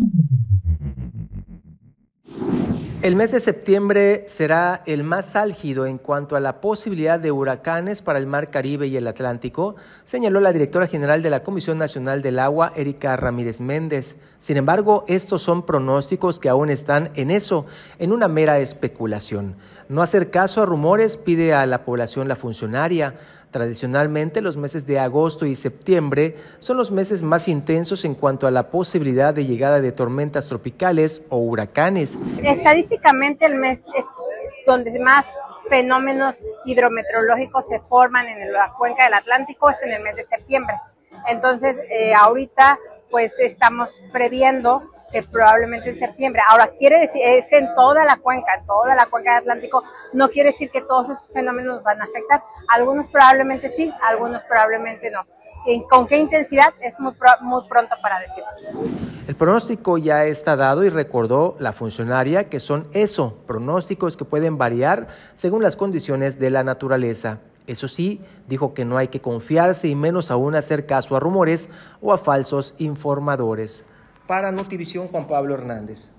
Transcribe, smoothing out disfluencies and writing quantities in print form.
El mes de septiembre será el más álgido en cuanto a la posibilidad de huracanes para el Mar Caribe y el Atlántico, señaló la directora general de la Comisión Nacional del Agua, Erika Ramírez Méndez. Sin embargo, estos son pronósticos que aún están en una mera especulación. No hacer caso a rumores, pide a la población la funcionaria. Tradicionalmente, los meses de agosto y septiembre son los meses más intensos en cuanto a la posibilidad de llegada de tormentas tropicales o huracanes. Estadísticamente, el mes es donde más fenómenos hidrometeorológicos se forman en la cuenca del Atlántico es en el mes de septiembre. Entonces, ahorita pues estamos previendo que probablemente en septiembre. Ahora, quiere decir, es en toda la cuenca del Atlántico, no quiere decir que todos esos fenómenos van a afectar. Algunos probablemente sí, algunos probablemente no. ¿Con qué intensidad? Es muy pronto para decirlo. El pronóstico ya está dado y recordó la funcionaria que son pronósticos que pueden variar según las condiciones de la naturaleza. Eso sí, dijo que no hay que confiarse y menos aún hacer caso a rumores o a falsos informadores. Para Notivisión, Juan Pablo Hernández.